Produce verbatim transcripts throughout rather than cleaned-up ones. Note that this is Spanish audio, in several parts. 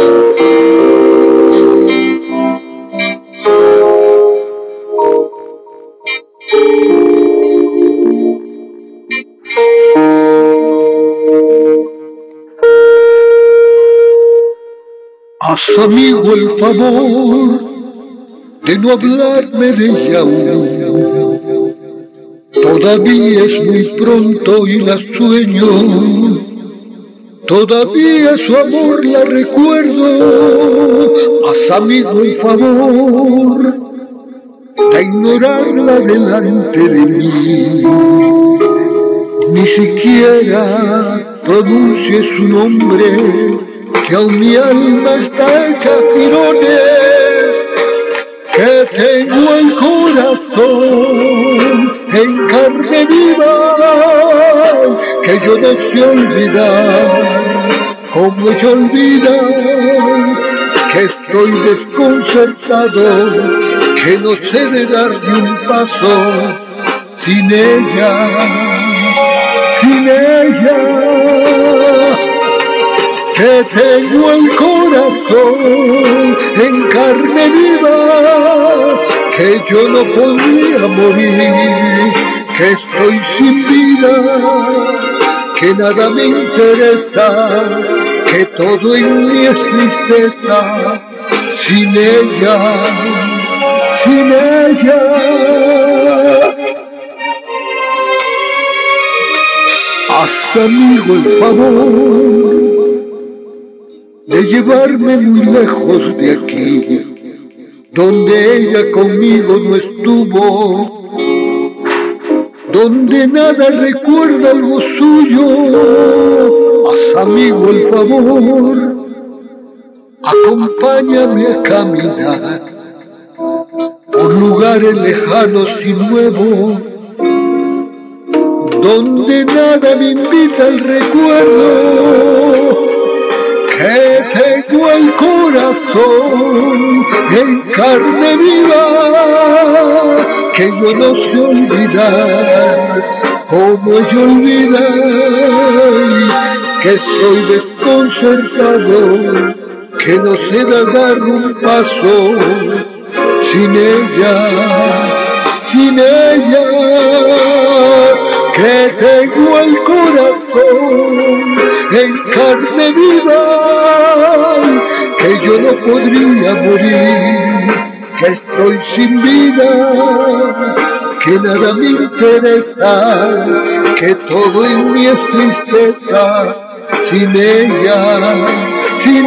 Haz, amigo, el favor de no hablarme de ella aún. Todavía es muy pronto y la sueño, todavía su amor la recuerdo. Haz, amigo, el favor de ignorarla delante de mí. Ni siquiera pronuncie su nombre, que aún mi alma está hecha jirones, que tengo el corazón en carne viva, que yo no sé olvidar, como ella olvida, que estoy desconcertado, que no sé de dar ni un paso sin ella, sin ella. Que tengo el corazón en carne viva, que yo no podría morir, que estoy sin vida, que nada me interesa, que todo en mí es tristeza, sin ella, sin ella. Haz, amigo, el favor de llevarme muy lejos de aquí, donde ella conmigo no estuvo, donde nada recuerda algo suyo. Haz, amigo, el favor, acompáñame a caminar por lugares lejanos y nuevos, donde nada me invita al recuerdo, que tengo el corazón en carne viva, que yo no sé olvidar, como ella olvida, que soy desconcertado, que no sé dar un paso sin ella, sin ella. Que tengo el corazón en carne viva, que yo no podría morir, que estoy sin vida, que nada me interesa, que todo en mí es tristeza, sin ella, sin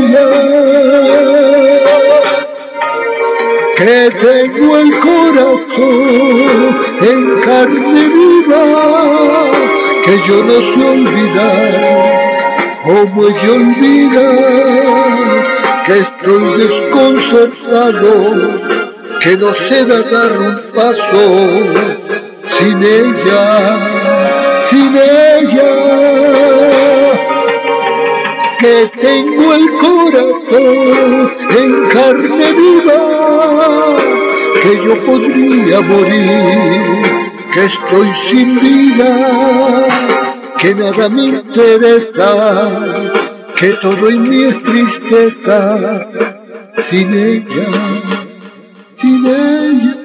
ella. Que tengo el corazón en carne viva, que yo no sé olvidar, como ella olvida, que estoy desconcertado, que no sé dar un paso sin ella, sin ella. Que tengo el corazón en carne viva, que yo podría morir, que estoy sin vida, que nada me interesa, que todo en mí es tristeza, sin ella, sin ella.